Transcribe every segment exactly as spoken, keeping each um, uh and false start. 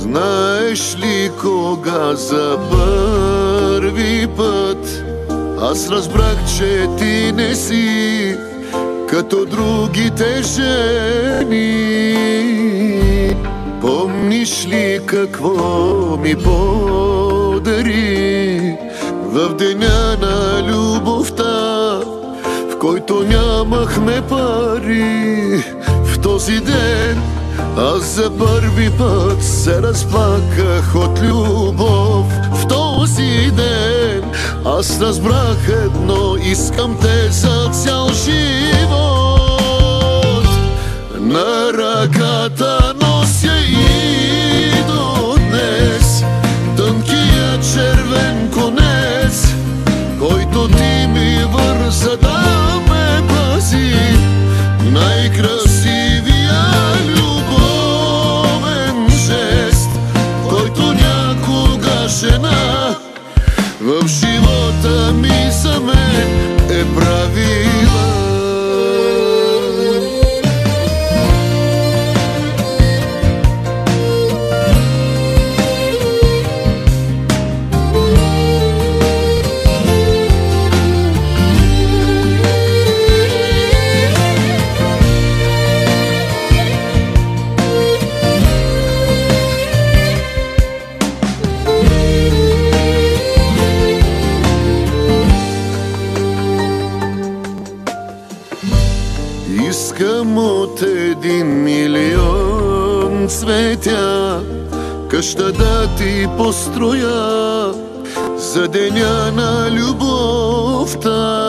Знаеш ли кога за първи път аз разбрах, че ти не си като другите жени? Помниш ли какво ми подари в деня на любовта, в който нямахме пари? В този ден аз за първи път се разплаках от любов. В този ден аз разбрах едно: искам те за цял живот. На ръката нося и до днес тънкия червен конец, който ти ми върза да ме пази. Най-красивия любовен жест, който някога жена в живота ми за мен е правила. Искам от един милион цветя къща да ти построя за деня на любовта.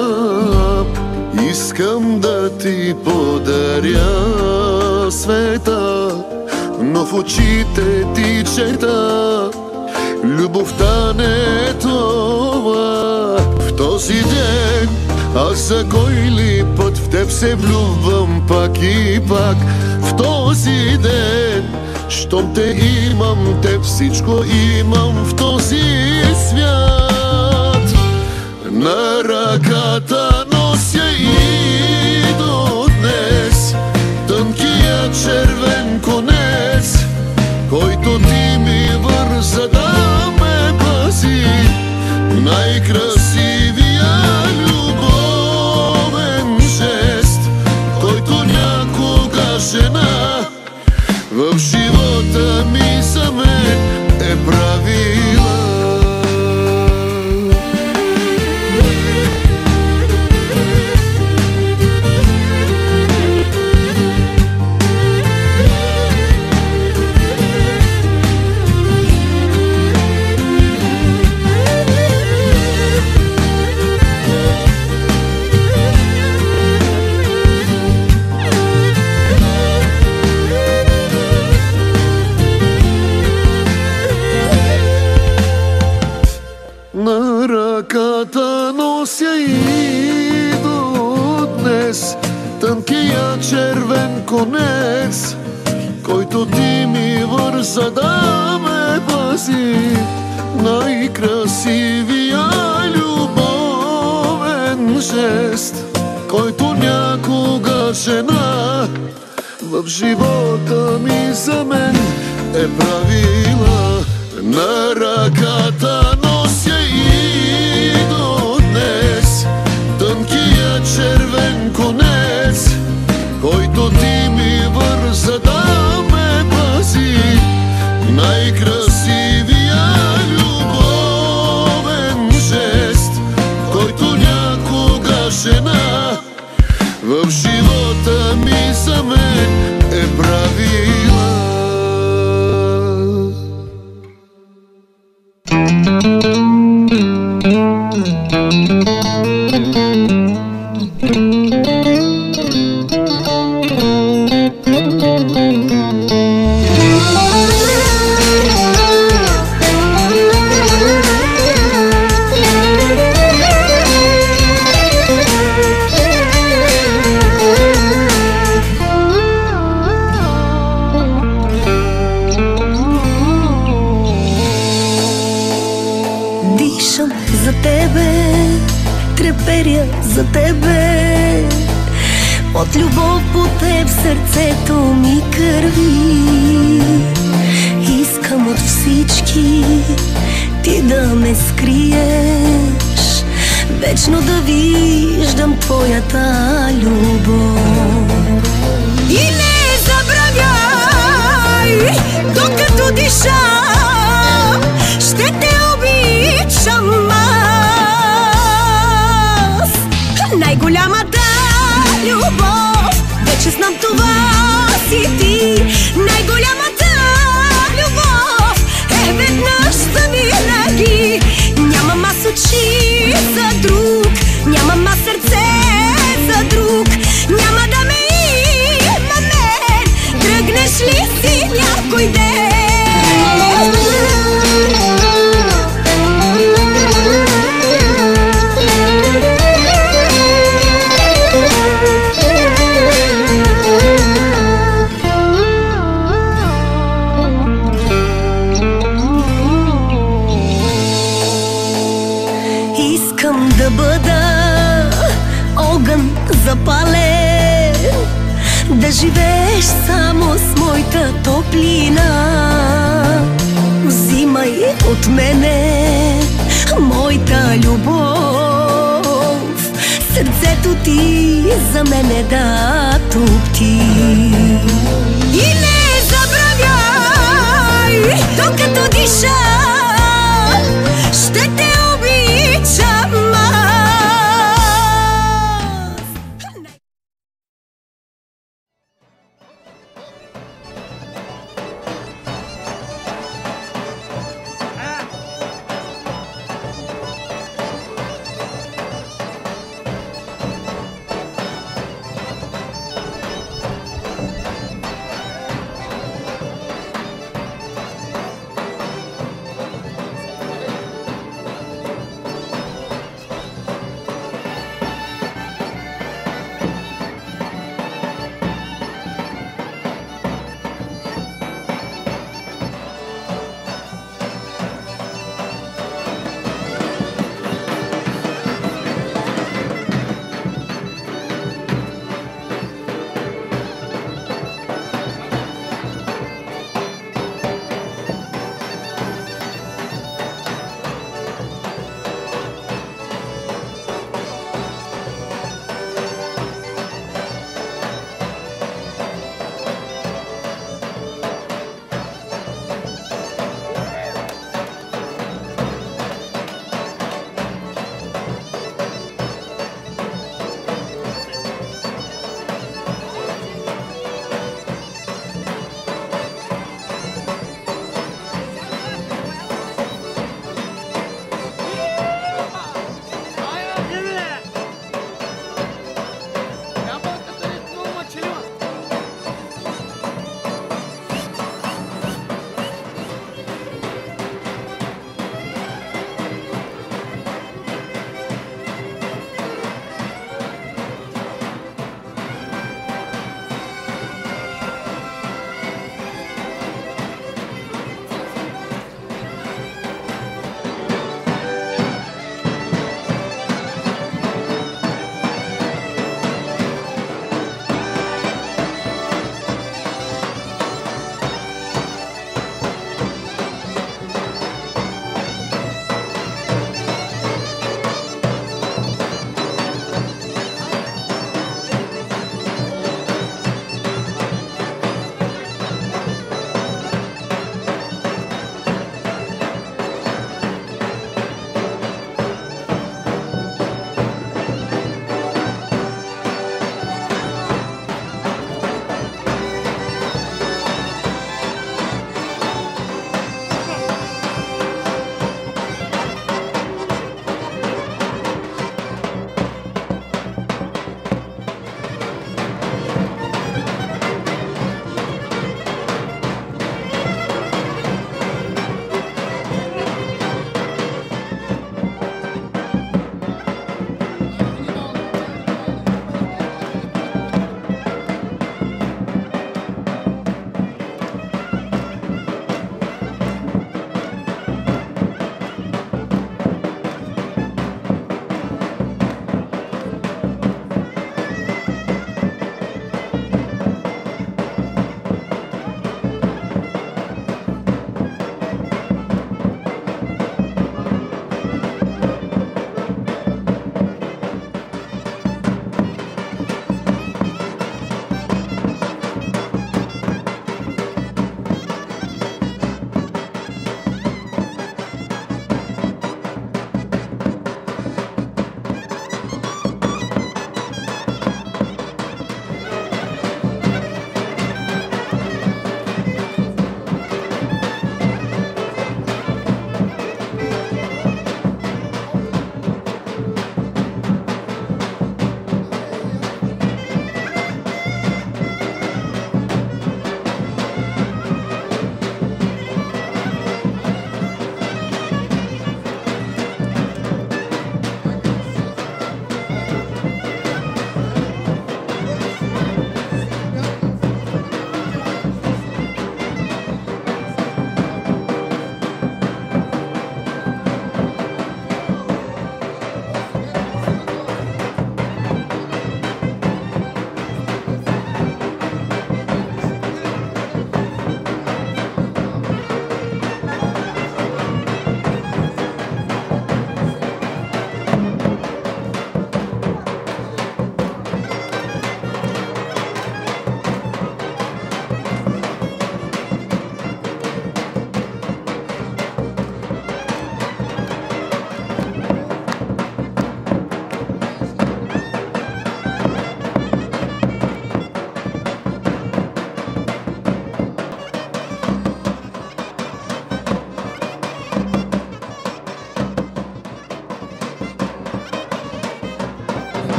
Искам да ти подаря света, но в очите ти чета любовта не е това. В този ден аз за кой ли път в теб се влюбвам пак и пак. В този ден, щом те имам, те всичко имам в този свят. На ръката нося и до днес тънкия червен конец, който ти ми върза да ме пази. Най-красивия любовен жест, който някога жена в живота ми за мен е правила. На ръката нося и до днес тънкия червен конец, който ти ми върза да ме пази. Най-красивия любовен жест, който някога жена в живота ми за мен е правила. На ръката нося и до днес тънкия червен конец, който ти ми върза да ме пази. Най-красивия любовен жест, който някога жена в живота ми за мен е правила. Дишам за тебе, треперя за тебе, от любов по теб сърцето ми кърви. Искам от всички ти да ме скриеш, вечно да виждам твоята любов. И не забравяй, докато диша, ще те обичам аз. Най-голямата любов, вече знам това си ти. Най-голямата любов е веднъж завинаги. Нямам аз очи за друг, нямам аз сърце за друг. Няма да ме има мен, тръгнеш ли си някой ден. Искам да бъда огън запален, да живееш само с моята топлина. Взимай от мене моята любов, сърцето ти за мене да топти. И не забравяй, докато диша, ще те обичам аз.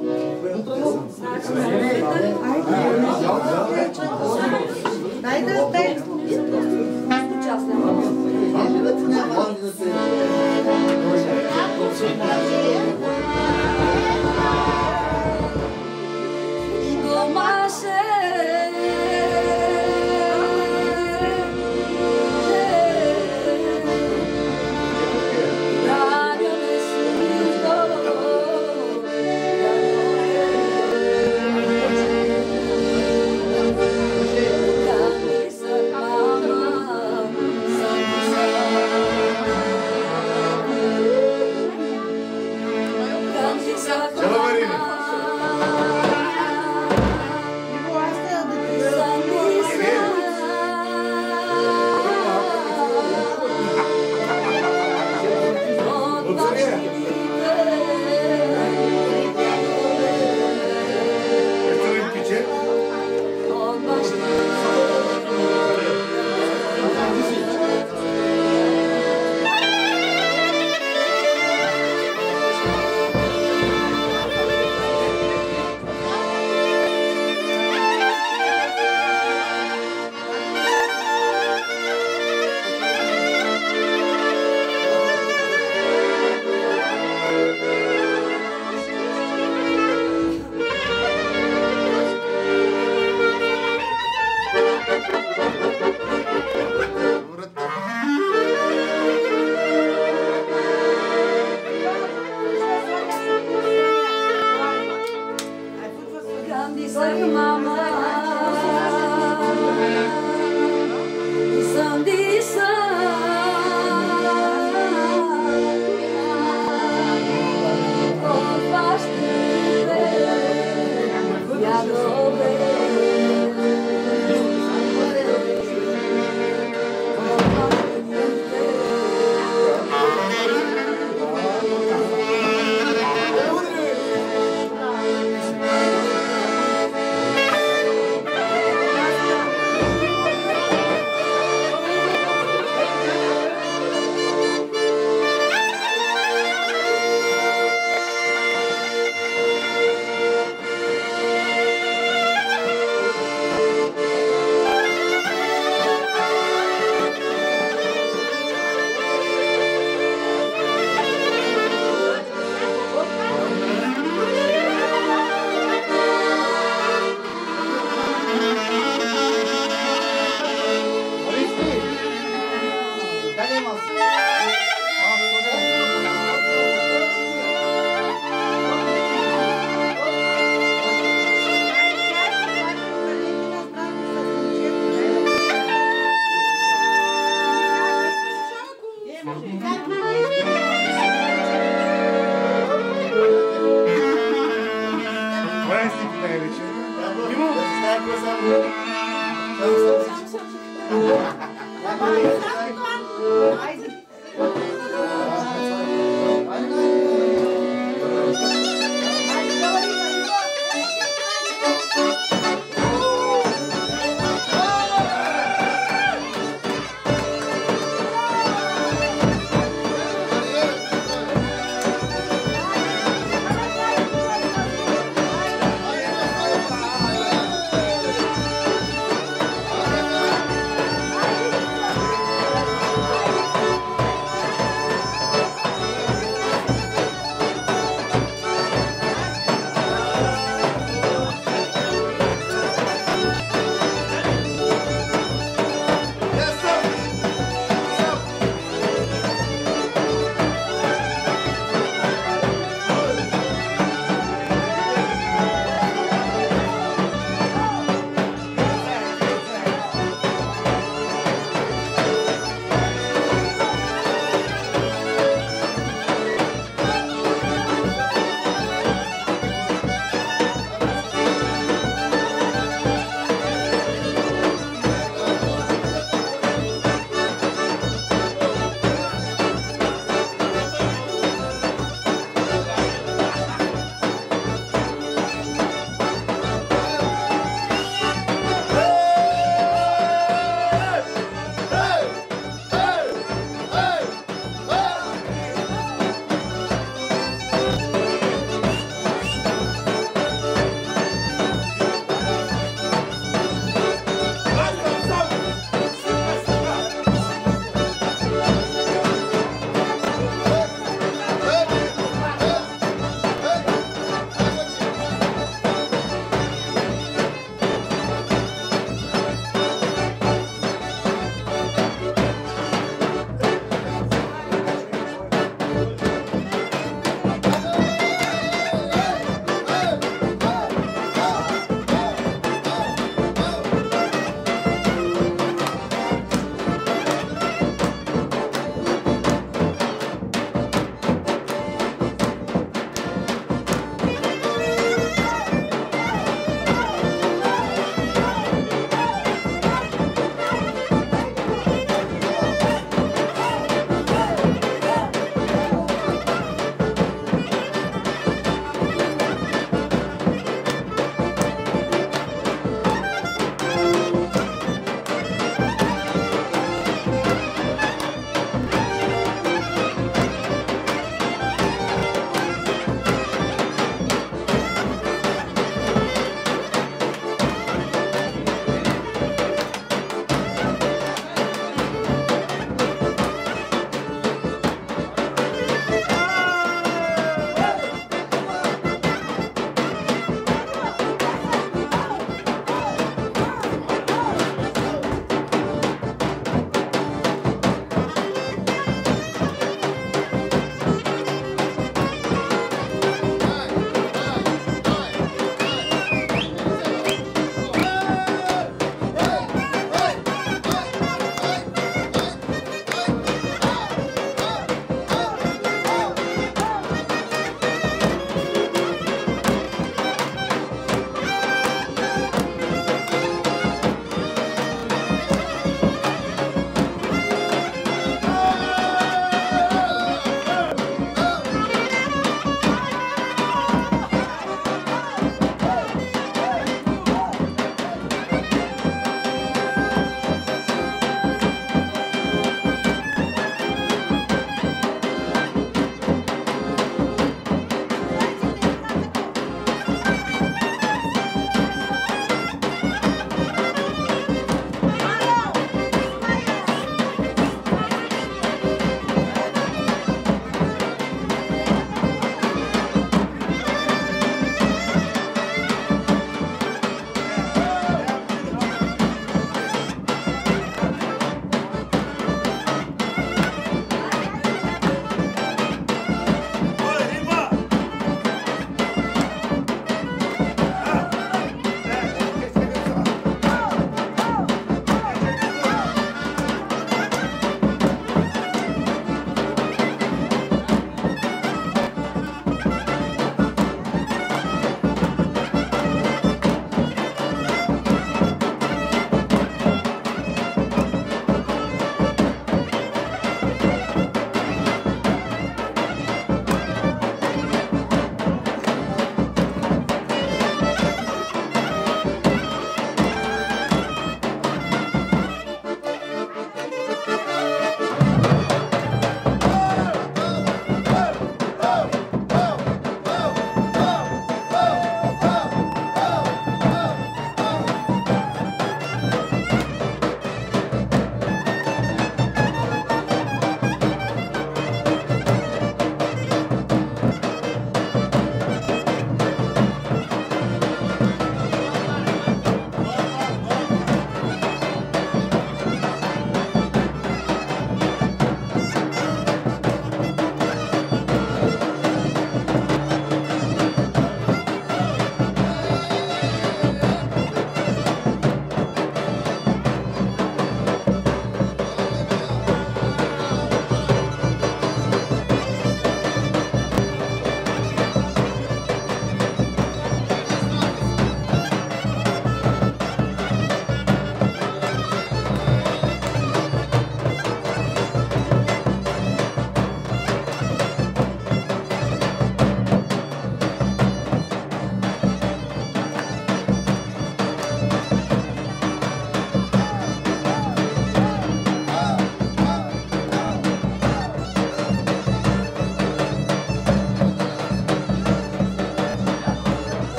Thank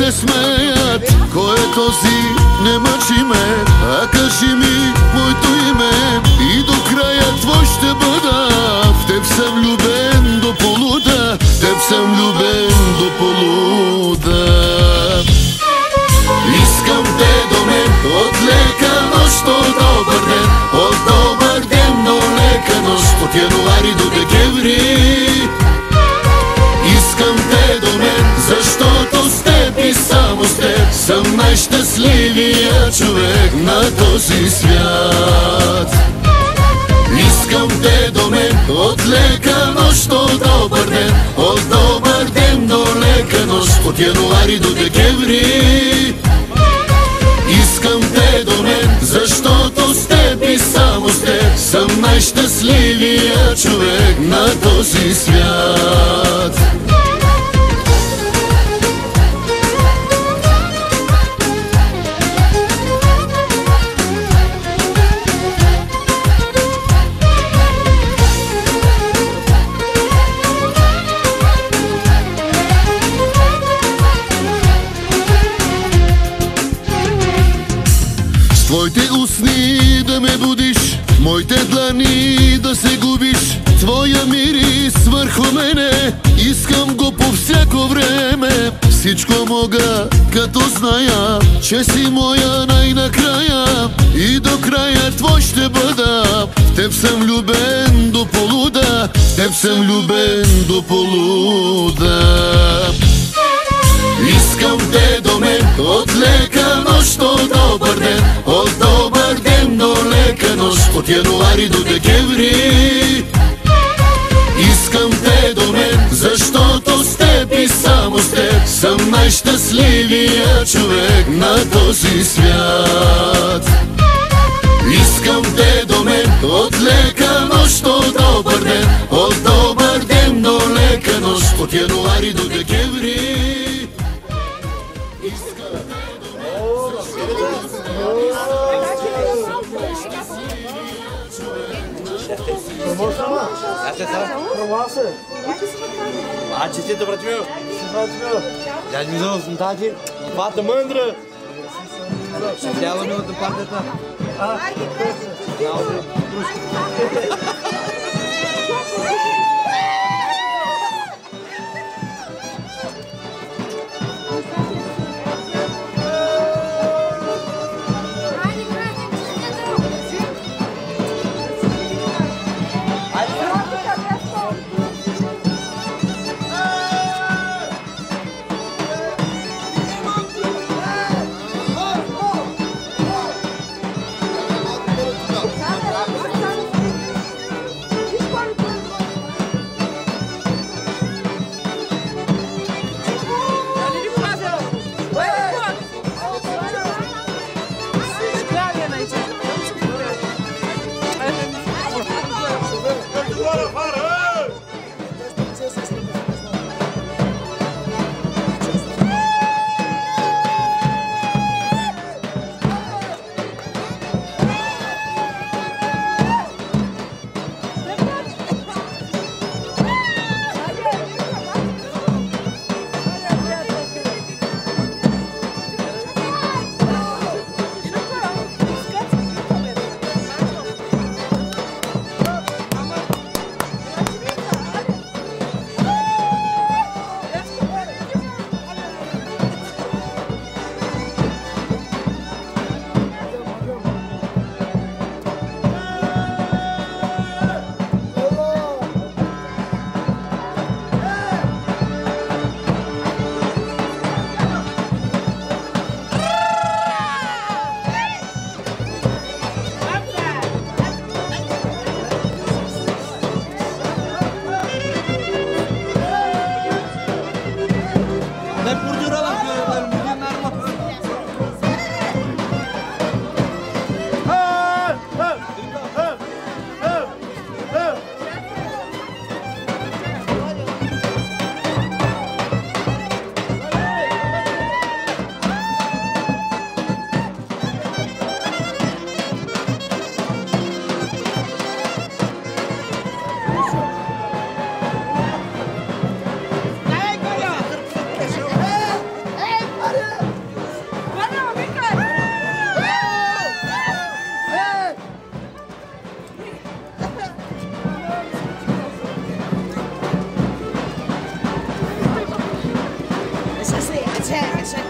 ме смеят. Кой е този, не мъчи ме, а кажи ми моето име и до края твой ще бъда. В теб съм любен до полуда, в теб съм любен до полуда. Искам те до мен, от лека нощ до добър ден, от добър ден до лека нощ, от януари до декември. Искам те до мен, защото с теб и само с теб съм най-щастливия човек на този свят. Искам те до мен, от лека нощ до добър ден, от добър ден до лека нощ, от януари до декември. Искам те до мен, защото с теб и само с теб съм най-щастливия човек на този свят. Твоите устни да ме будиш, моите длани да се губиш, твоя мирис върху мене, искам го по всяко време. Всичко мога, като зная, че си моя най-накрая и до края твой ще бъда. В теб съм любен до полуда, в теб съм любен до полуда. Искам те до мен, от лека нощ до добър ден, от добър ден до лека нощ, от януари до декември. Искам те до мен, защото с теб и само с теб съм най-щастливия човек на този свят. Искам те до мен, от лека нощ до добър ден, от добър ден до лека нощ, от януари до декември. A, ce ți-e frate meu? Ia-ți Dumnezeu, sunt agi, fată mândră! Și vreau meu de partea ta. N-aude,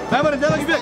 Ай, бъде, дела ги бе!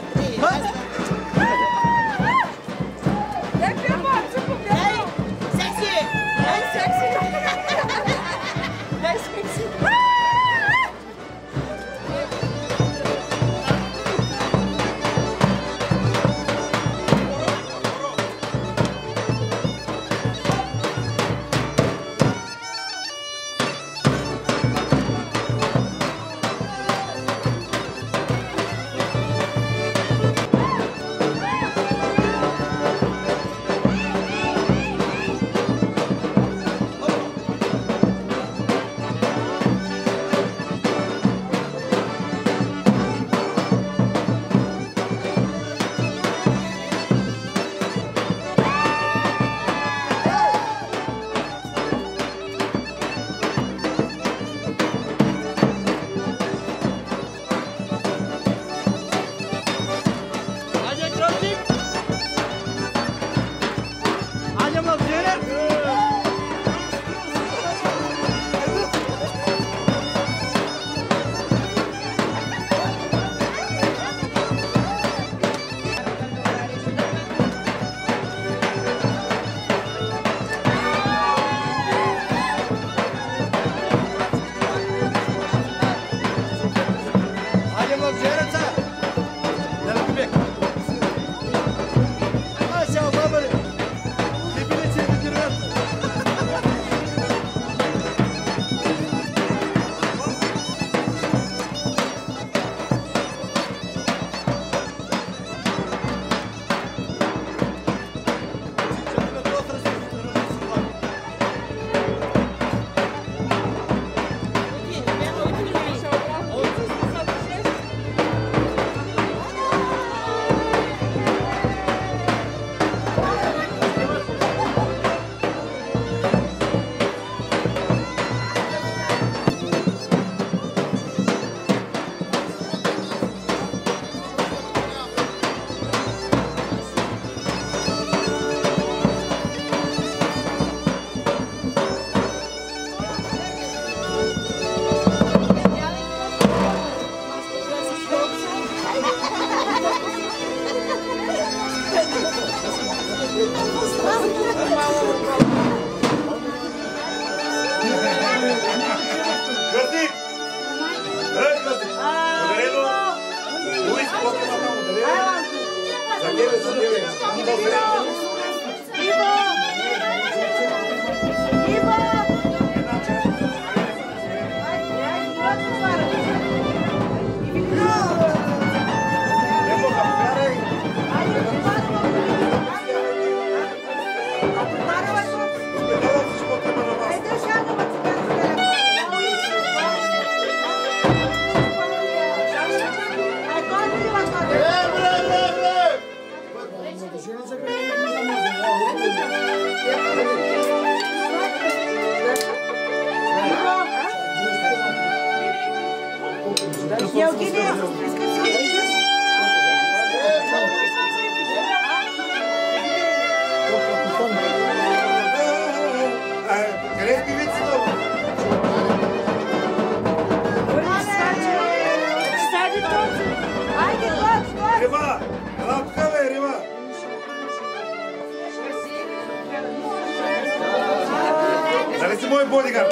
Нали си мой бодигард?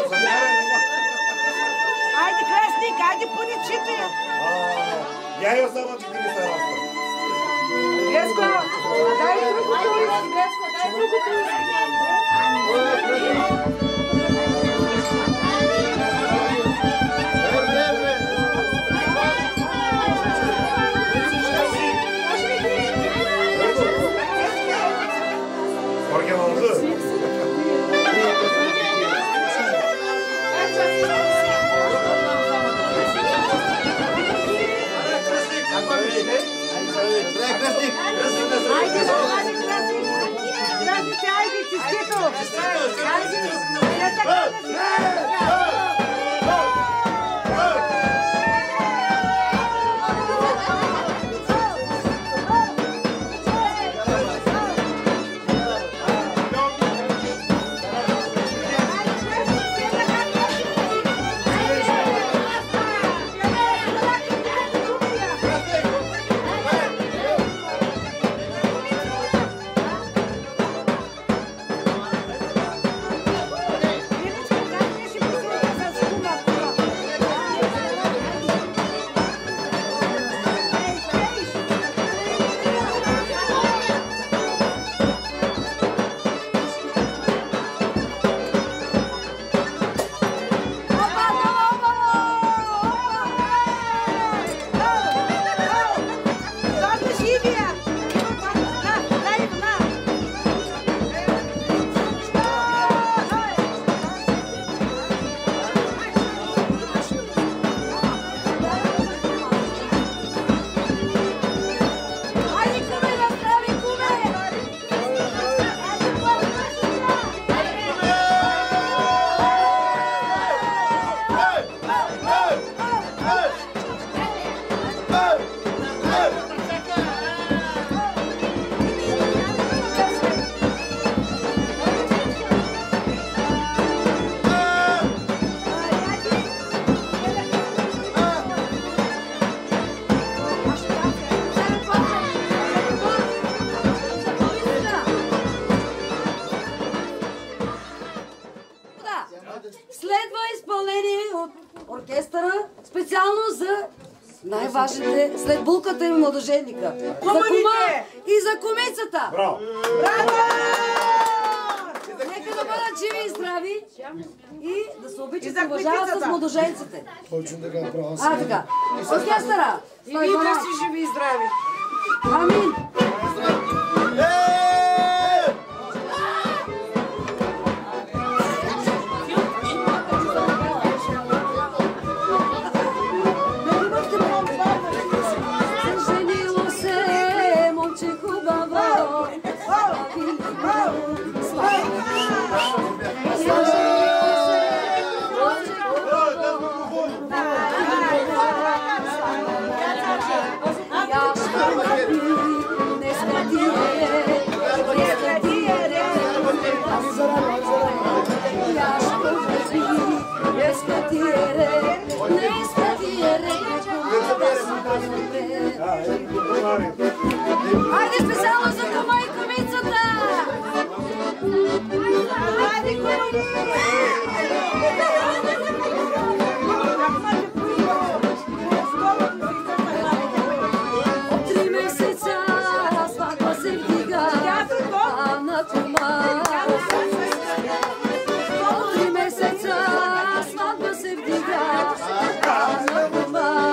Айде, красник, айде поничите я. Я я само четириста раста. Греско, дай другото уиски, Греско, дай другото уиски. Айде, айде, красник! Красник, айде, честито! Айде! Следва изпълнение от оркестъра, специално за най-важните, след булката и младоженника. За кума и за кумицата. Браво! Нека да бъдат живи и здрави и да се обичат и уважават с младоженците. А, така. Оркестъра. И вие да си живи и здрави. Амин. Хайде специално за кума и кумицата! Хайде, куми! От три месеца сватба се вдига, а на кума. От три месеца сватба се вдига, а на кума.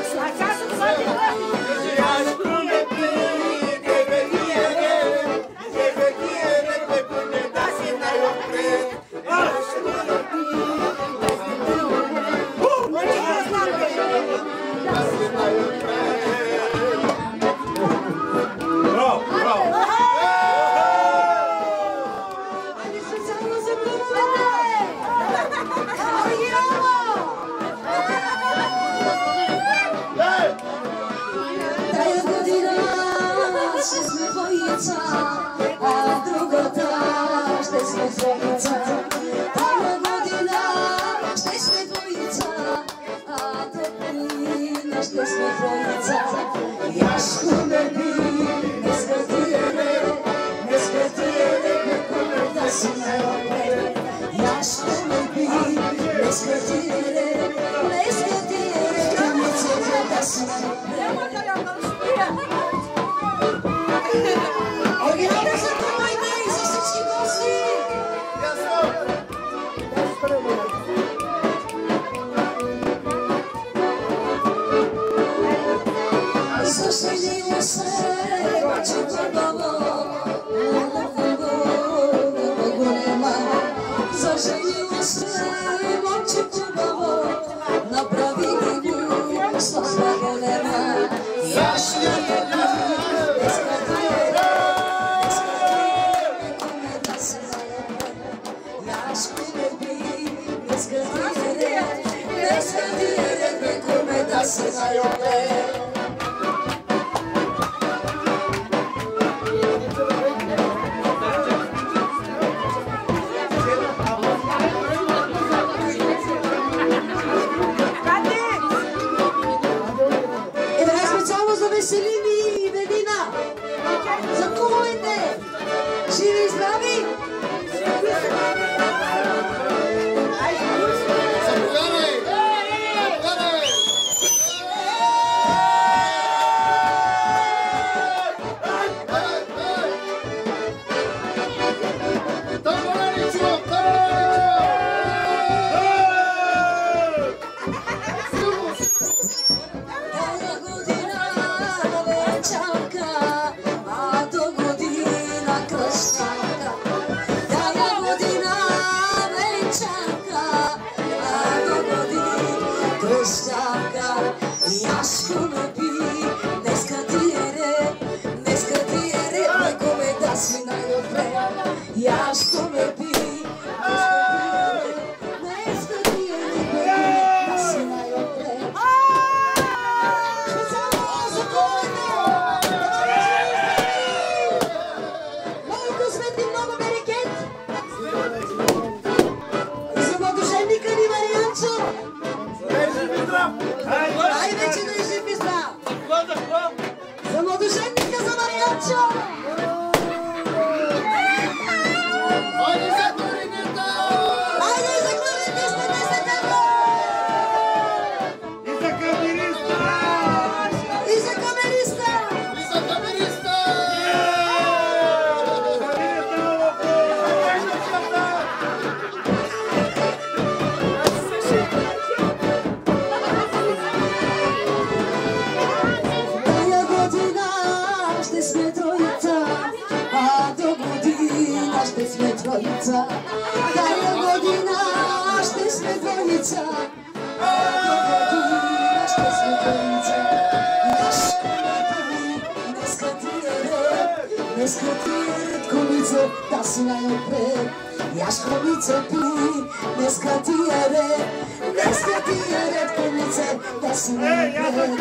А другата ще сме двоица. Тая година ще сме двоица, а до година ще сме двоица. Яшко ме би, днеска ти е ред, днеска ти е ред, куме да си най-напред. Яшко ме би, днеска ти е ред, днеска ти е ред, кумицата да си най-напред. Оригинално за кумайте и за всички гости! Зашенила се, че хубаво, много голема. Зашенила се, момче хубаво, направи ги го, слава голема. Веселини и Велина, за кумовете, живи и здрави! двоица. Тая година ще сме двоица. Тая година ще сме двоица. Днеска ти е ред, днеска ти е ред, кумице, да си най-отпред. Яш кумице пи, днеска ти е ред, днеска ти е ред, кумице, да си най-отпред.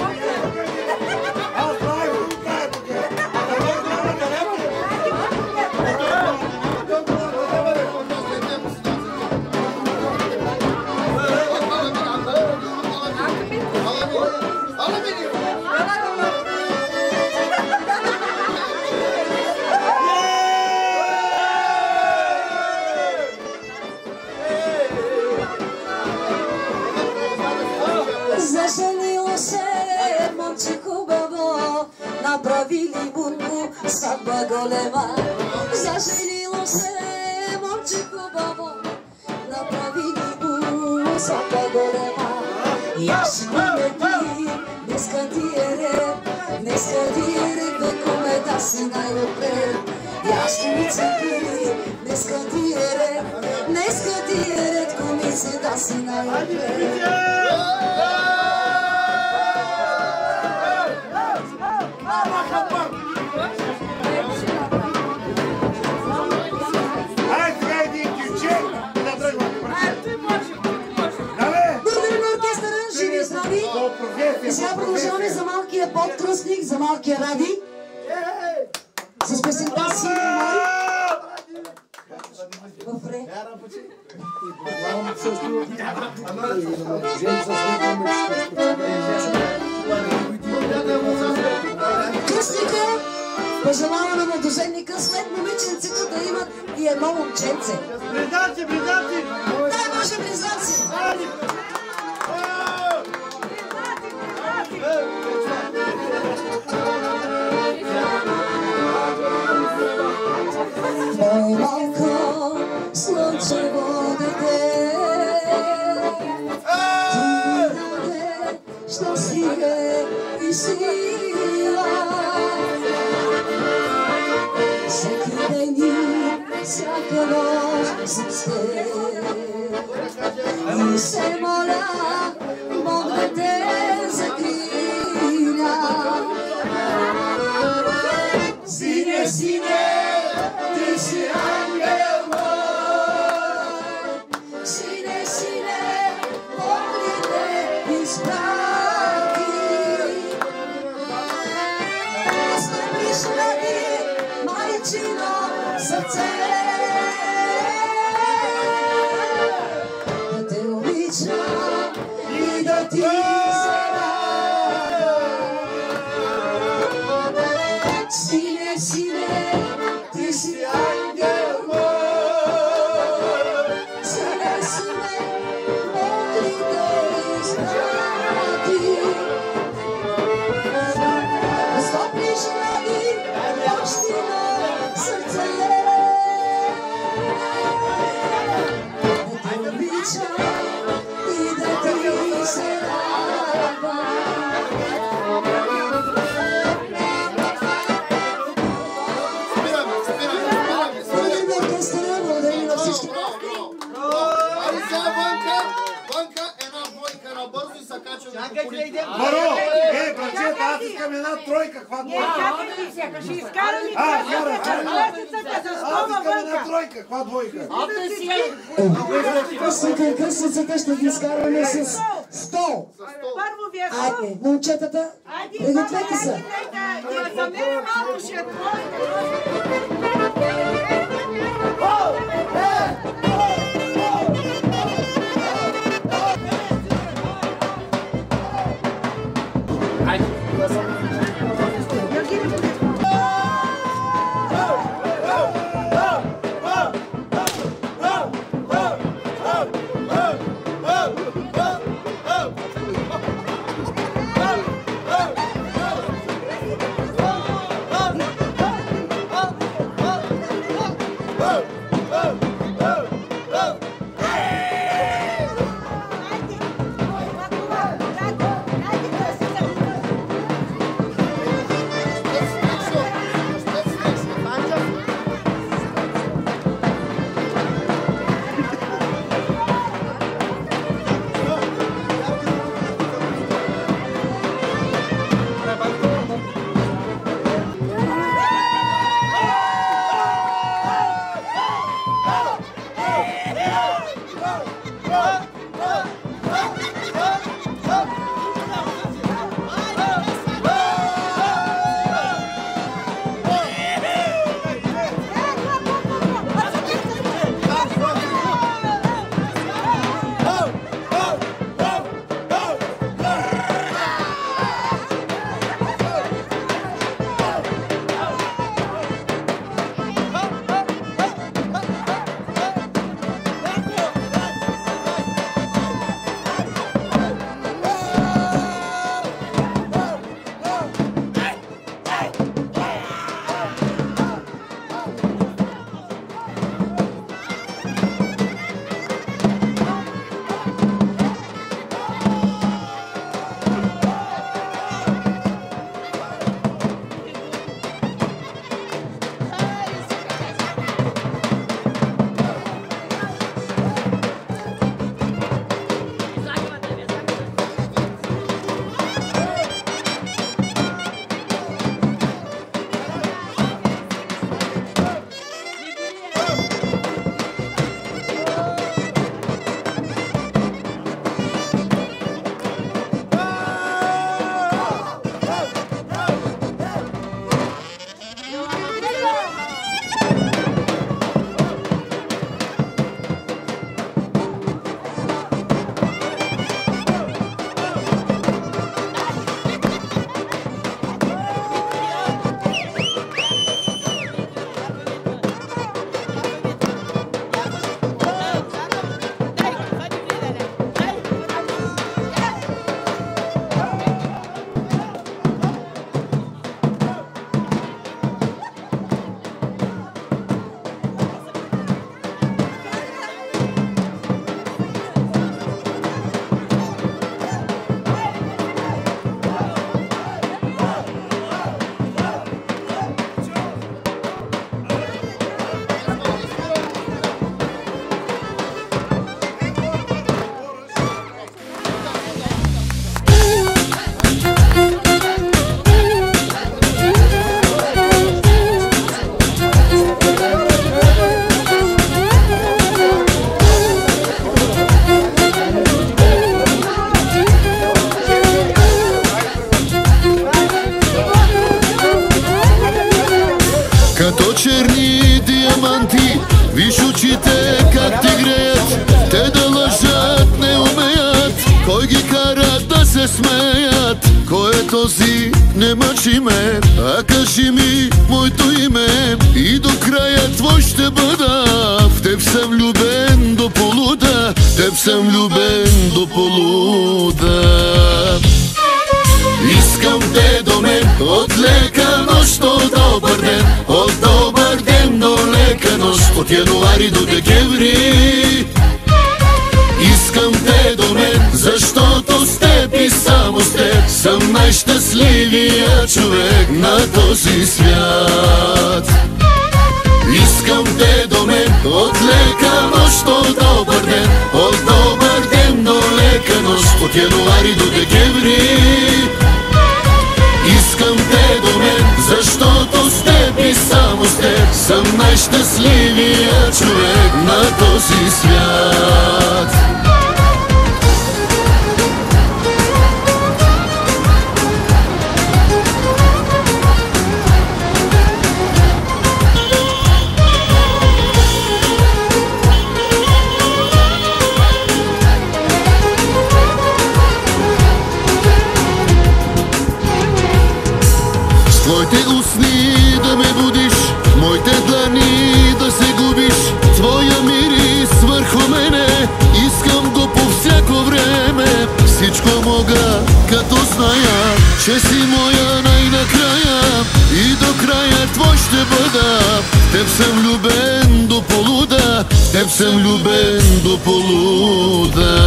Заженило се момче хубаво, направили му сватба голема. Заженило се момче хубаво, направили му сватба голема. Яш куме ти, днеска ти е ред, днеска ти е ред, бе куме, да си най-отпред. Яш кумице ти, днеска ти е ред, днеска ти е ред, кумице, да си най-отпред. Сега продължаваме за малкия подкръстник, за малкия Ради. С песента си мой. В ре. Кръстника пожелава на младоженника след момиченцето да имат и едно момченце. Близнаци, близнаци! Дай Боже, близнаци! Мой малко слънчево дете, ти ми даде щастие и сила. Всеки ден и всяка нощ съм с теб и се моля Бог да те закриля. Сине, сине, ти си ангел мой, сине, сине, Бог ли те изпрати. Настъпиш ради майчино сърце, да те обичам и да ти се радвам. Сине, сине, ти си ангел мой, сине, сине, Бог ли те изпрати. Настъпиш ради майчино сърце, да те обичам и да ти се радвам. Маро, е, братчета, аз искам една тройка, каква двойка? Ще изкараме Аз искам една тройка, каква двойка? Късната късницата ще ги изкарваме с стол. Първо вие Айде, момчетата, пригответе се. за мен малко ще е ме смеят. Кой е този? Не мъчи ме, а кажи ми моето име и до края твой ще бъда. В теб съм влюбен до полуда, теб съм влюбен до полуда. Искам те до мен от лека нощ до добър ден, от добър ден до лека нощ, от януари до декември. Искам те до мен, защото с теб и само с теб съм най-щастливия човек на този свят. Искам те до мен от лека нощ до добър ден, от добър ден до лека нощ, от януари до декември. Искам те до мен, защото с теб и само с теб съм най-щастливия човек на този свят. Твоите устни да ме будиш, моите длани да се губиш, твоя мирис върху мене, искам го по всяко време. Всичко мога, като зная, че си моя най-накрая и до края твой ще бъда. В теб съм влюбен до полуда, в теб съм влюбен до полуда.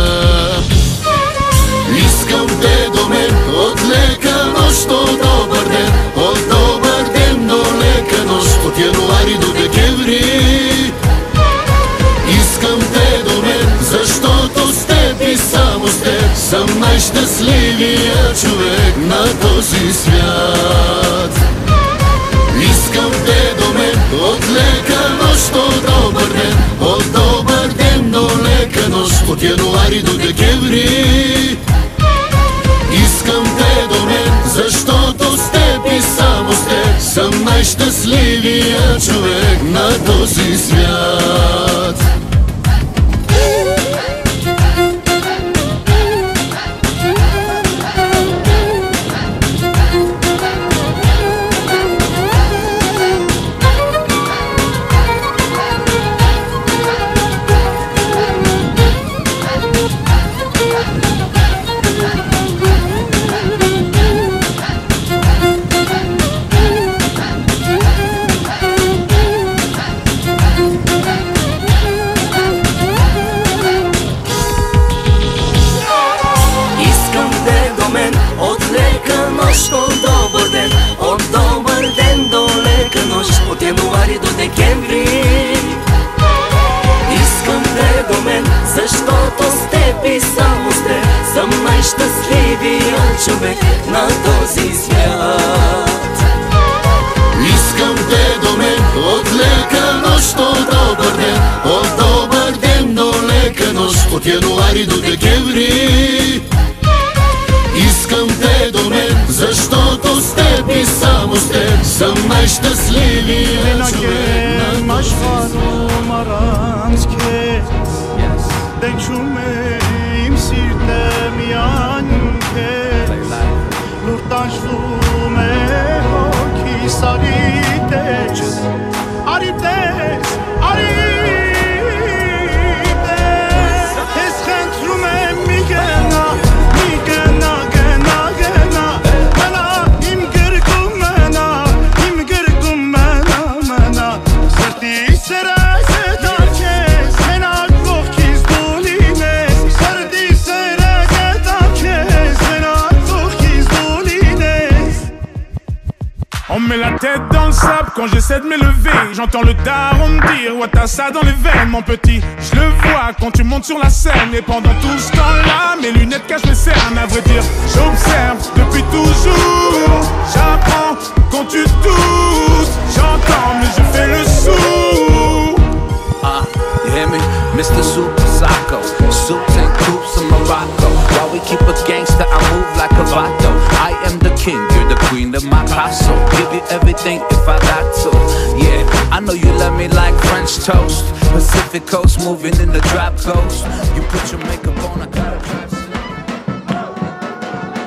Искам те до мен от лека нощ до добър ден, от добър ден до лека нощ, от януари до декември. Искам те до мен, защото с теб и само с теб съм най-щастливия човек на този свят. Искам те до мен от лека нощ до добър ден, от добър ден до лека нощ, от януари до декември. Искам те до мен, защото с теб и само с теб съм най-щастливия човек на този свят. От януари до декември. Искам те до мен, защото с теб и само с теб съм най-щастливия човек на този свят. Искам те до мен от лека нощ до добър ден, от добър ден до лека нощ, от януари до декември. Искам те до мен, защото с теб и само с теб съм най-щастливия човек на този свят. On me met la tête dans le sable quand j'essaie de m'élever. J'entends le daron me dire ouais t'as ça dans les veines mon petit. Je le vois quand tu montes sur la scène. Et pendant tout ce temps-là mes lunettes cachent mes cernes. À vrai dire j'observe depuis toujours. J'apprends quand tu doutes. J'entends mais je fais le sourd. Ah, you hear me? Mister Super Psycho. Suits and coops in Morocco. While we keep a gangster I move like a vato. I am the king, you're the queen of my castle. Give you everything if I got to. Yeah, I know you love me like French toast. Pacific coast, moving in the drop coast. You put your makeup on, I got a dress.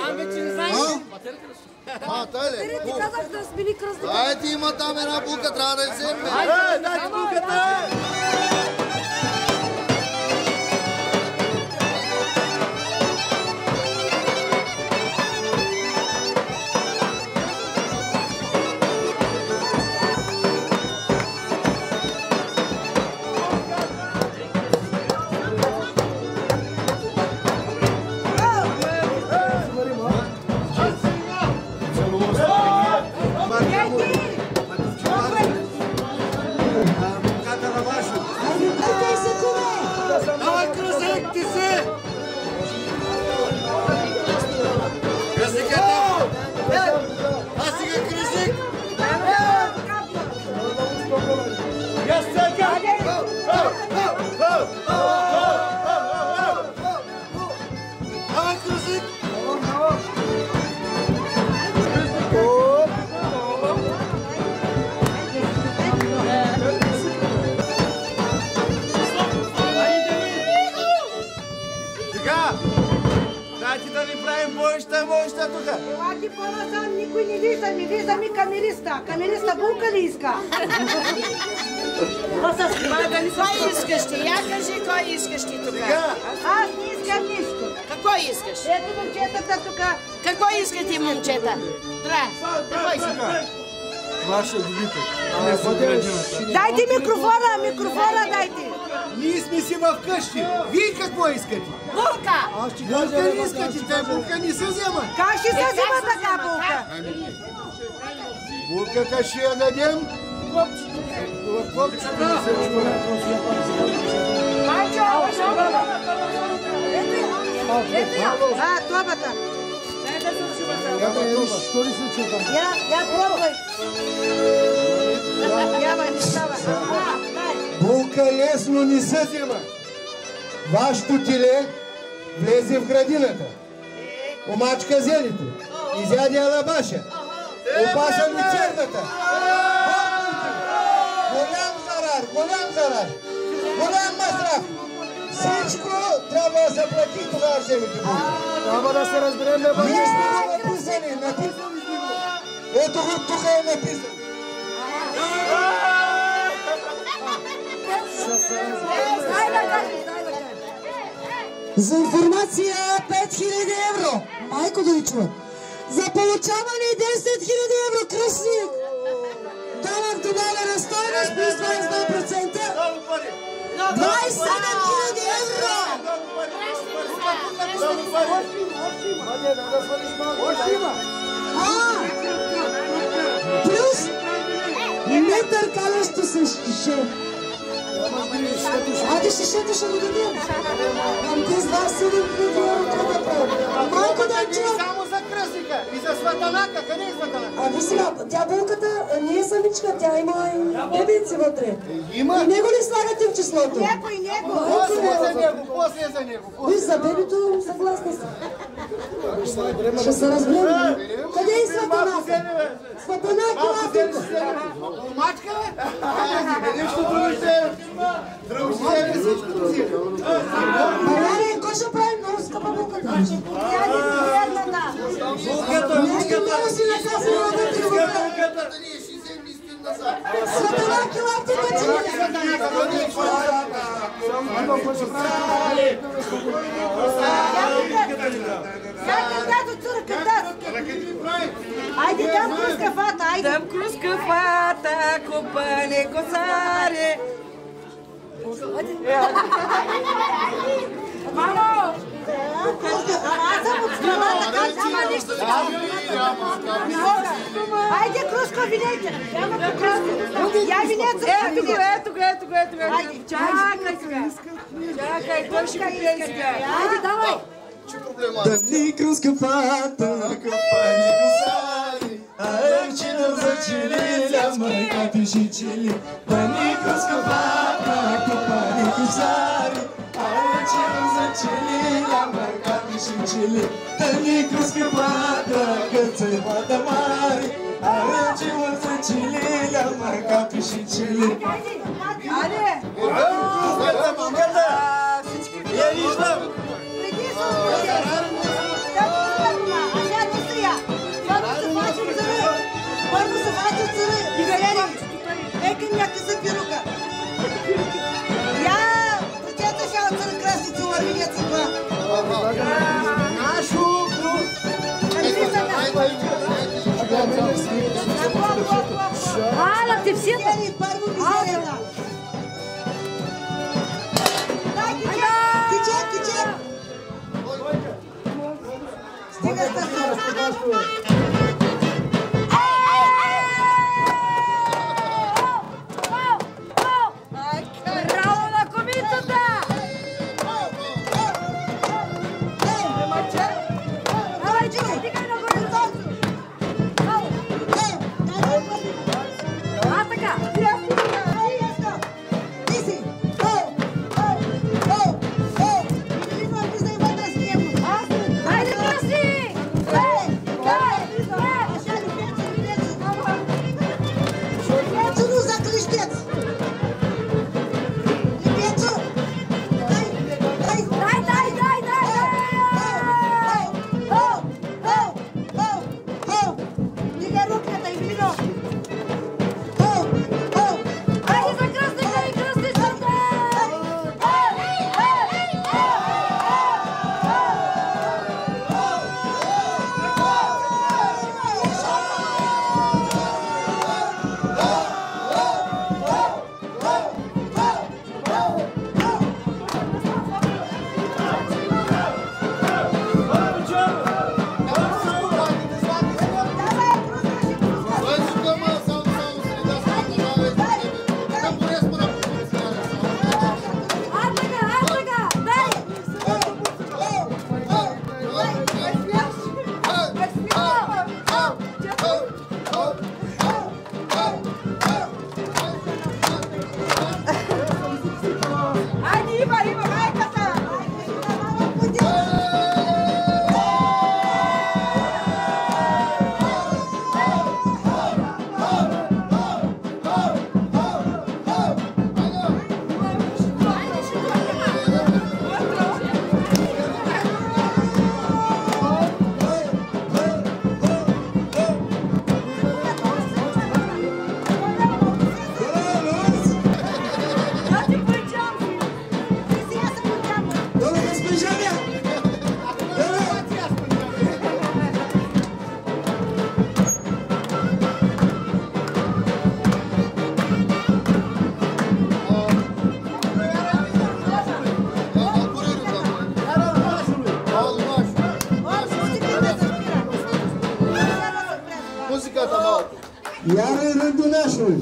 Там вече не знаеш. А, той ли? Ти казах да смени кръстика. Ай, ти има там една булка, трябва да я вземе. Айде, дай булката! Елате по-назад, никой не вижда, не виждам и камериста. Камериста булка ли иска? Кой искаш ти? Я кажи кой искаш ти тук. Аз не искам нищо. Какво искаш? Ето момчетата тук. Какво искат ти момчета? Тра, какво искаш? Вашия добитък. Дайте микрофона, микрофона дайте. Ние сме си в къщи. Вие какво искате? Булка! Булка не искате, те булка не се взема. Как ще се взема така булка? Булката ще я дадем. В копчета. Ето я. А, тобата. Я, я пробвай. Яма, не става. Булка лесно не се взема. Вашето теле влезе в градината. Омачка зелите. Изяде алабаша. Опаса люцерната. Голям зарар, голям зарар. Голям масрав. Всичко трябва да се плати, тогава вземете булка. Трябва да се разберем на бъде. Ние сме го написали, написали сме го. Ето го тук е написано. За информация пет хиляди евро. Майко да ви чува. За получаване десет хиляди евро. Кръстник. Данък добавена стойност плюс двадесет и два процента. двадесет и седем хиляди евро. А, плюс метър калящо се шише. Айде шишето ще го дадем. Към тези двадесет и седем хиляди евро какво да правим? Майко да е чува. Само за кръстника и за сватанака. Къде е сватанака? А ви сега, тя булката не е самичка, тя има и бебици вътре. Има. И него ли слагате в числото? Някой, него. После е за него, после е за него. Виж, за бебито съгласна съм. Ще се разберем. Къде е сватанака? Сватанака, лафинко. Мачка, бе? Нещо друго ще друго ще е всичко си. Маляре, кой ще прави много скъпа булката? Тя не е едната. Булката, Нещо много си наказано на вътре булката. Сватанака, лафинко, че не е сватанака. Сега кандат от цура, кандат. Айде, дам крус кафата, айде. Дам крус кафата, копане косаре. Мамо! Аз съм от страната, как няма нищо така. Айде, Круско, винете. Я винете, я винете. Ето го, ето го, ето го. Айде, чакай сега. Чакай, той ще го пие сега. Айде, давай. Дани круска пата, копани косари, арчина зачили, майка пиши чили. Дани круска пата, копани косари, арчина зачили, майка пиши чили. Дани круска пата, къце пата мари, арчина зачили, майка пиши чили. Айде! Булката, булката! Я виждам! Преди съм. Дай că mi-a căzut peruca. Ia, duceți așa o țără crasiță, ori vineți cu Nașu! А, la tepsită? Altă! Dai, chicet, chicet! Stigă asta sus! Bravo la comită, da! Давай, Джули, тикай на горизонт! А така! Иси! Оу! Оу! Оу! Оу! Или можеш да има да снимам? Хайде, краси! Ей! Ей! Așa lipețu, lipețu! Lipețu nu zacrișteț! Lipețu! Dai! Dai! Dai, dai, dai, dai! Оу! Оу! Оу! Оу! Дига руката и вино! Оу! Оу! Хайде за кръстника и кръстницата! Hai, Iva, Iva, hai ca ta! Iar în rândul nașului.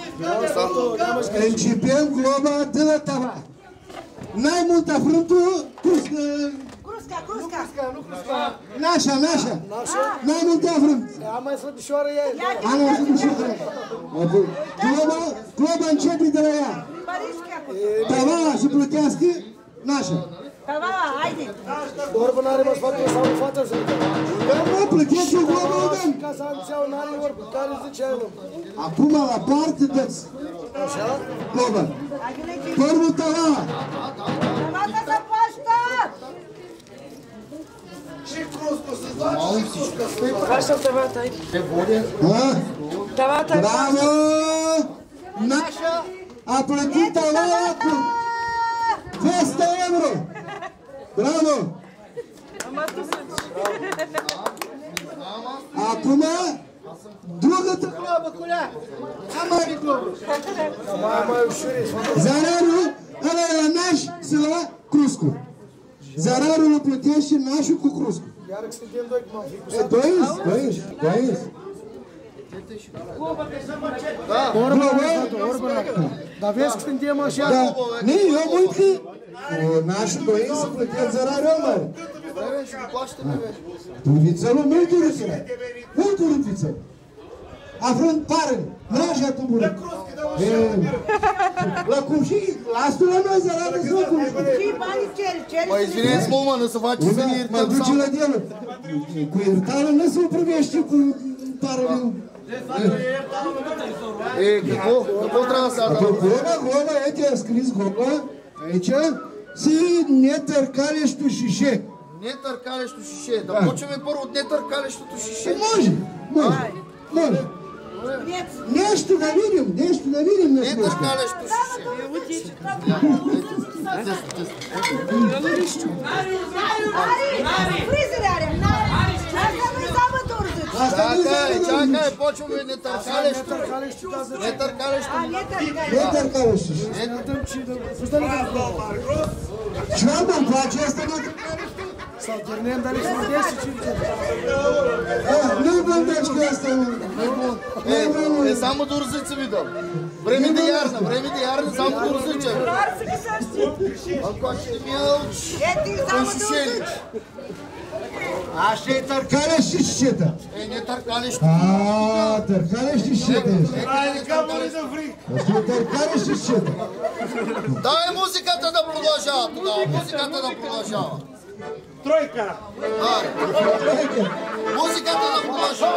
Începem globa de la tava. N-ai multă frântul, cruscă. Crusca, crusca! Nașa, nașa. N-ai multă frânt. Am mai slăbișoară ea. Am mai slăbișoară. Globa, globa începe de la ea. Tavala să plătească, nașa. Tavala, haide! Orbă n-are mă sfatul sau în față să-l dă. Da, mă, plătește globa, o dăm. Ca să am ți-au n-are orbă, care ziceai, mă. Acum la parte dă-ți. Așa? Globa. Pormul tavala. Tavala să faci tot! Și cruscu să-ți doar și cruscă. Așa tăvata ai. Pe bune? Tăvata ai. Bravo! Nașa a plătit tavala cu două sute euro. Bravo! Acum, drugă-te globă, culea! Am mare globă! Zararul, ăla e la naș, se la cruscu. Zararul îl plătește nașul cu cruscu. Iar că suntem doi, cum am fi cu E, dois, dois, dois. Da, orbă, orbă, dar vezi că suntem așa. Da, nu, eu mă uit că nașul doi să plătește zararul mare. Turvițelul mult urâțele, mult urâțele. Afrând pară, nașa tu bună. La cum și, lasă-l la noi zararul să cum. Și banii ceri, ceri. Păi, izvineți, mă, mă, nu să faci să ne iertăm. Mă duce la delă. Cu iertare nu se privește cu pară. E, că contra asta. Gola, gola, aici a scris gola, aici, si netărcale și tu și șe. Netărcale și tu și șe, dar pot ce mi-ai părut netărcale și tu și șe? Može, može, može. Nešto da vidim, nešto da vidim na Ne trkale što šiše. Čakaj, čakaj, počuvaj, ne trkale što. Ne trkale što. Ne trkale što. Čabom plaće, jeste ne trkale što? Sau ghernem, dar ești mai des și Nu bun, deci asta nu. E, samo durzice vidim. Vreme de iarnă, vreme de iarnă, samo durzice. Ako ćete mi aući. Așa e tărcale și șcetă. E, ne trkale što. Aaa, tărcale și șcetă. Asta e tărcale și șcetă. Daj muzikata da продължава тогава, музиката да продължава. Тройка! Дай! Музиката да продължава.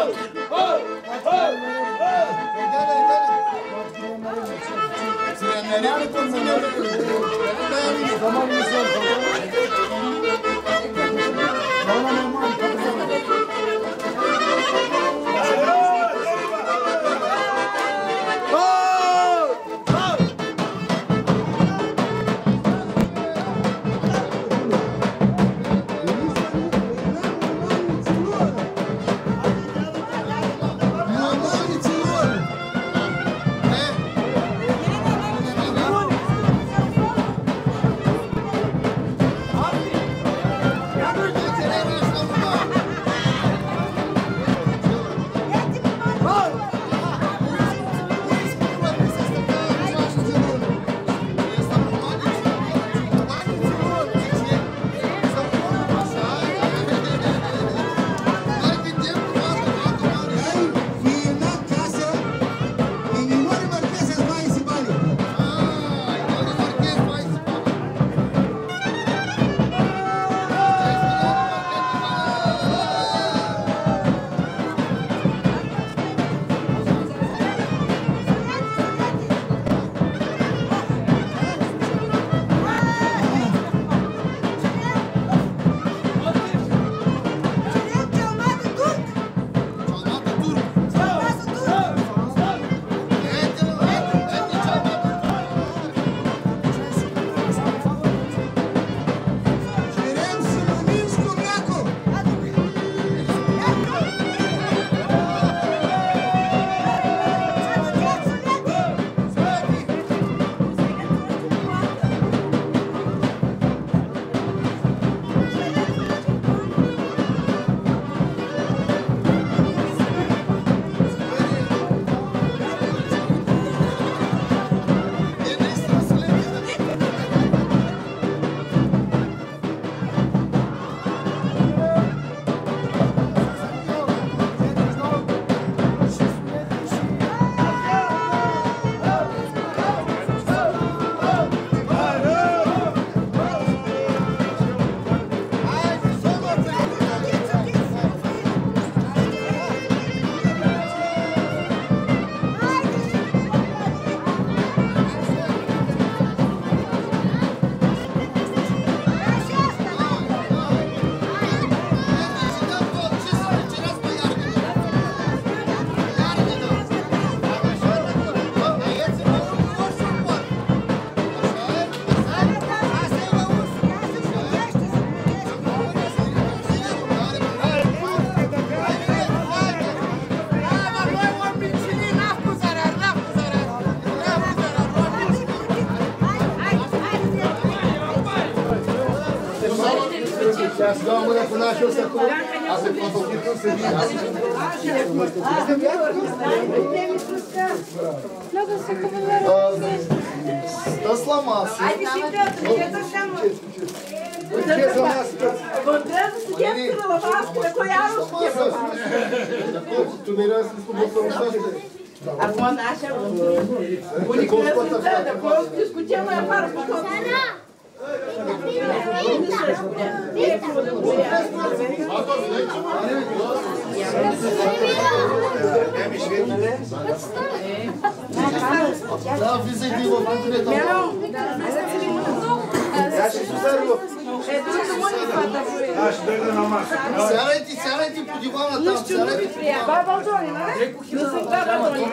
Já se dá uma olhada para nós, eu sei como. Ah, você conta o que tu seria. Está сломался. Tu не раз не способен. A boa nacha, o universitário, depois discutimos a para Da, vizei din o Сядайте, сядайте по дивана там, сядайте по дивана. Бай, Балдони, нали? Да, Балдони.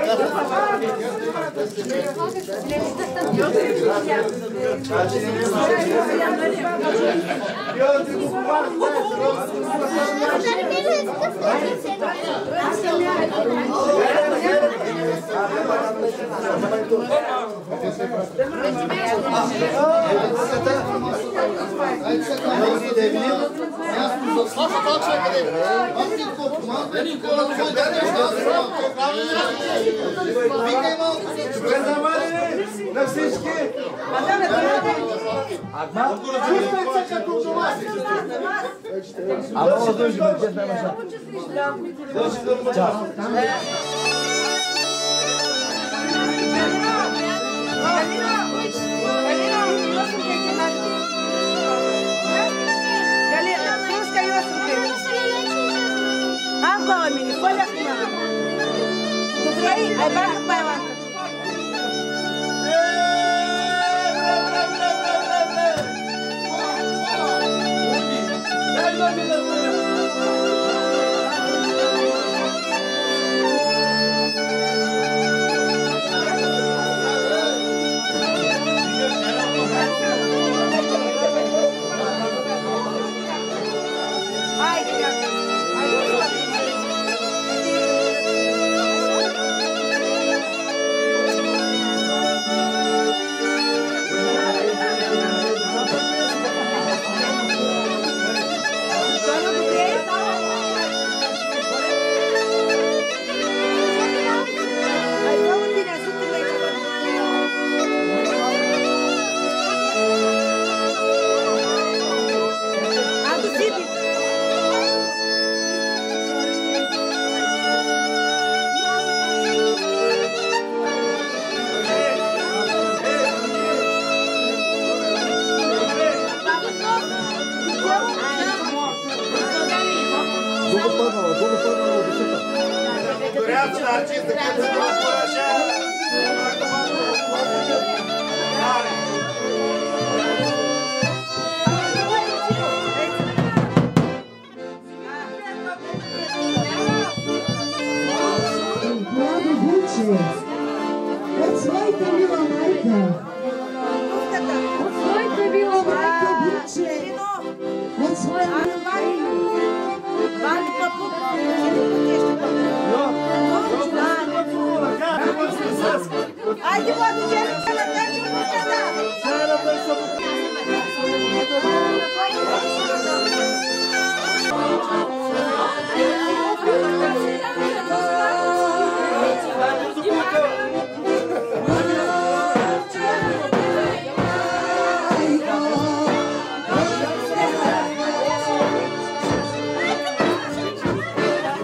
На всички! А много дължи, ме чест не маша. Чао.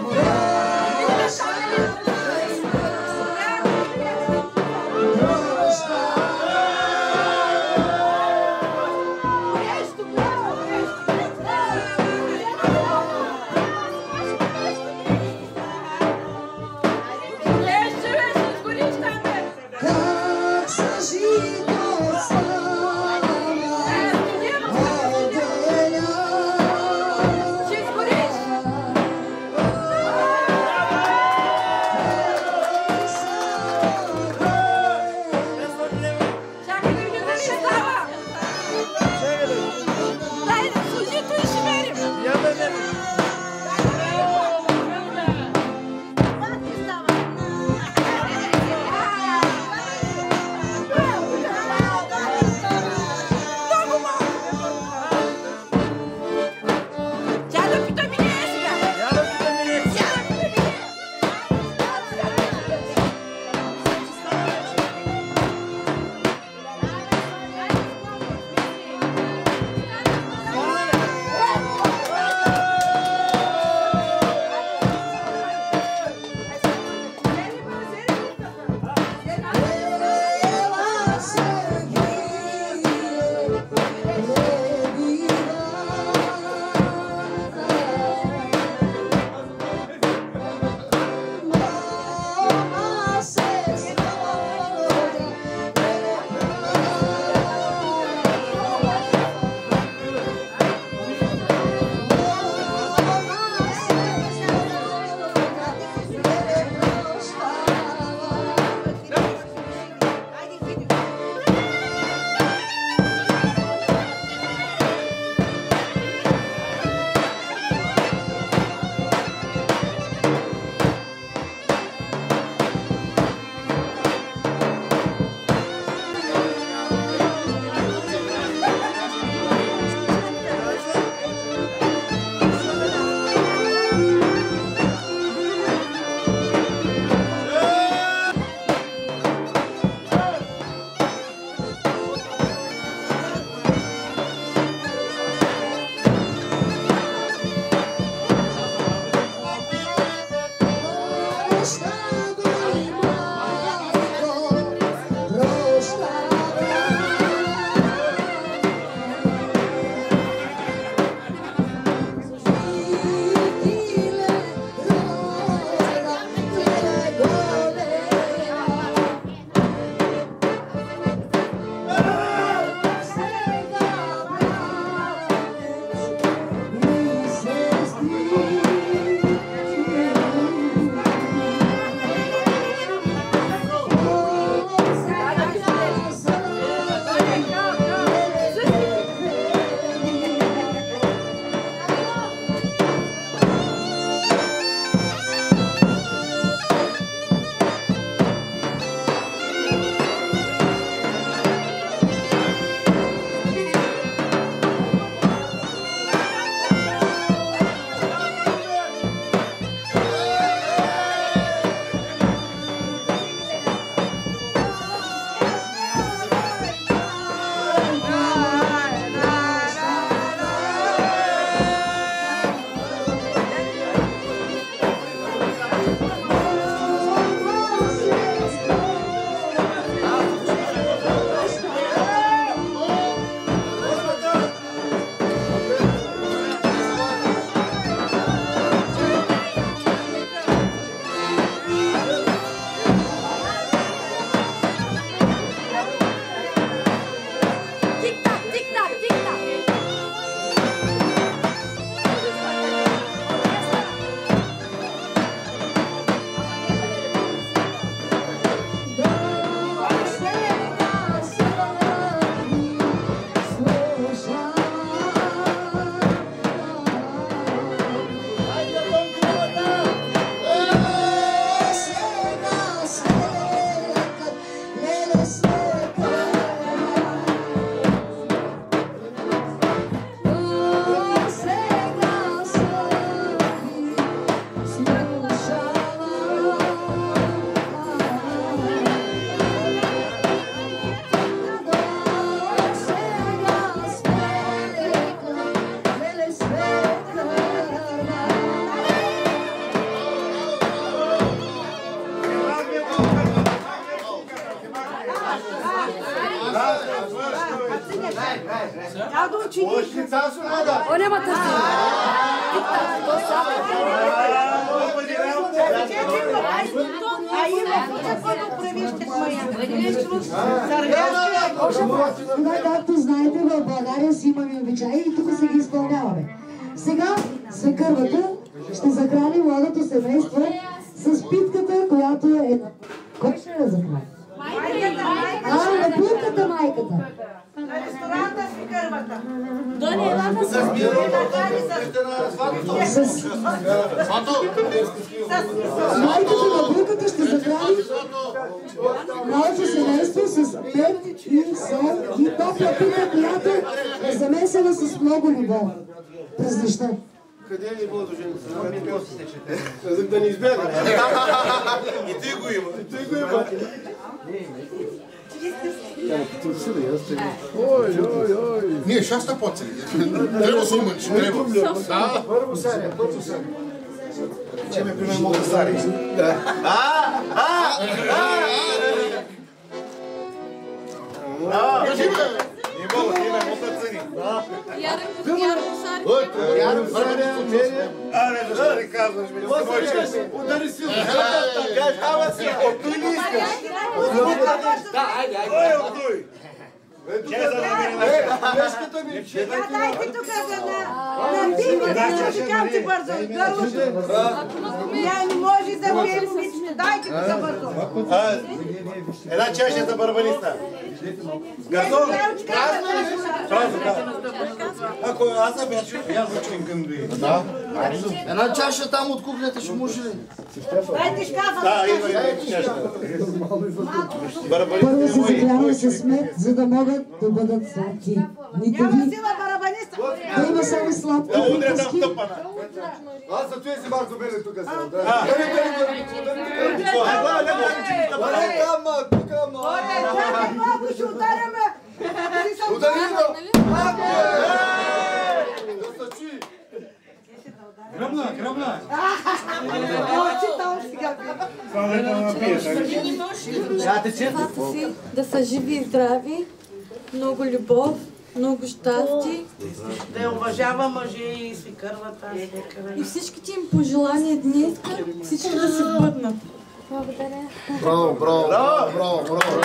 Oh! Я да ученик. О, няма търси. А има какво правиш моя. Както знаете, в България си имаме обичаи и тук се ги изпълняваме. Сега свекървата ще захрани младото семейство с питката, която е... Кой ще я захрани? А, напилката майката. На ресторанта свекървата. Дони, елата с... Майката на булката ще захрани малко семейство с мед и сол и топла пита, която е замесена с много любов през неща. Къде е нивото, жени? Да не избяга. И ти го има. И ти го има. Ой, ой, ой. Ние шаста поцели. Трябва да има, че трябва. Да. Първо серия, първо серия. Че ме приме много стари. Да. А, а, а. Кажи ме. Не мога, ти ме мота цени. Яръм Саря, Мерия. Абе, защо не казваш, бе? Удари си. Ама си, оттуй не искаш. Да, айде, айде. Ой, оттуй. Днешката ми. Дайте тук на димите, да викам ти бързо. Гърлото. Я не може да пие момичето. Дайте тук бързо. Една чаша за барбаниста. Газон. Ако аз съм бях чук, аз зачуем към дои. Да. Една чаша там от кухнята ще може ли? Дайте шкафа. Да, има и чаша. Първо се захрява с мед, за да могат да бъдат сладки. Няма сила барабаниста. Да има само сладки Да удря там приказки. тъпана. Аз за това си Марко Беле тук съм. Бъде там, тук, Оле, чакай малко, ще ударяме. удари го. Гръбна, гръбна. Очи там сега. Децата си да са живи и здрави, много любов, много щастие. Да я уважава мъже и свекървата. И всичките им пожелания днес, всички да се бъднат. Благодаря. Браво, браво, браво, браво, браво.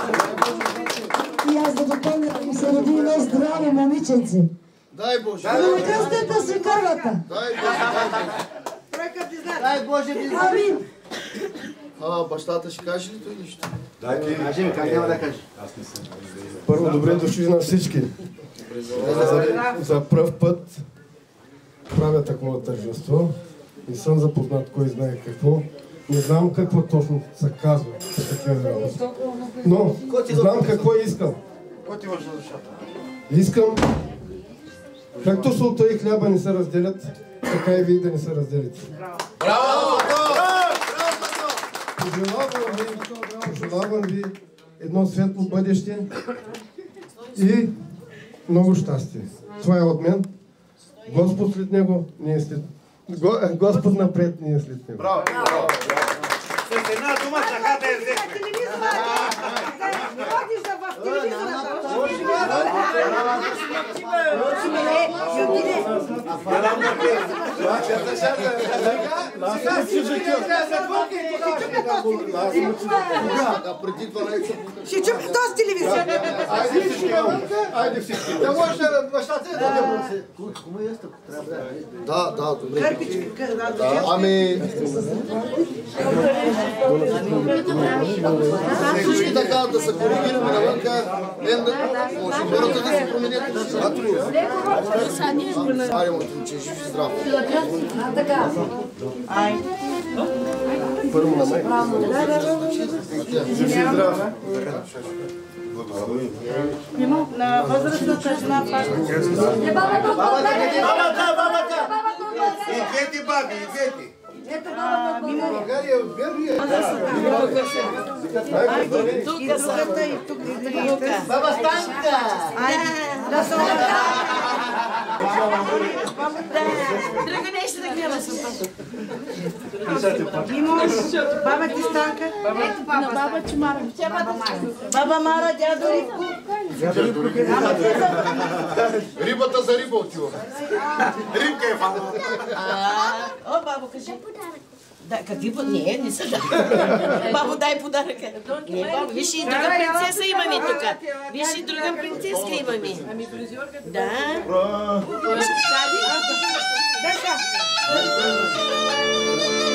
И аз да допълня, да ми се роди едно здраво момиченце. Дай Боже. Но кръстете свекървата. Дай Боже. Дай Боже, амин. А, бащата ще каже ли той нищо? Дай ти. Кажи ми, как няма да кажеш? Първо, добре дошли на всички. За, за пръв път правя такова тържество. Не съм запознат кой знае какво. Не знам какво точно се казва по такива работи. Но знам какво искам. Кой ти имаш за душата? Искам, както солта и хляба не се разделят, така и вие да не се разделите. Браво! Пожелавам ви, пожелавам ви едно светло бъдеще и много щастие. Това е от мен. Господ след него, ние след... Го, Господ напред, ние след него. Браво! С една дума сахата е взехме. Ходиш да в телевизора. Ще чупи този телевизор. Айде всички, айде всички. Да може бащата е да бързи. Кому е ясно? Да, да, добре. Кърпички, Да, ами... Всички така да се коригираме навънка, може хората да се променят. Айде, моето, че жив и здрав. Така. Първо на мен. Жив и здрав. На възрастната жена паща. Бабата, бабата! И двете баби, и двете. Ето бабата от България. И другата, и тук, и другата. Баба Станка! Айде, да се Друга нещо да гледа съм. Имаш баба ти Станка? Ето баба Баба Чумара. Баба Мара, дядо Ривко. Рибата за риба отива. Рибка е фана. О, бабо, кажи. Да, какви път? Не, не са да. Бабо, дай подаръка. Не, бабо, виж и друга принцеса имаме тук. Виж и друга принцеска имаме. Ами фризьорка? Да. Дай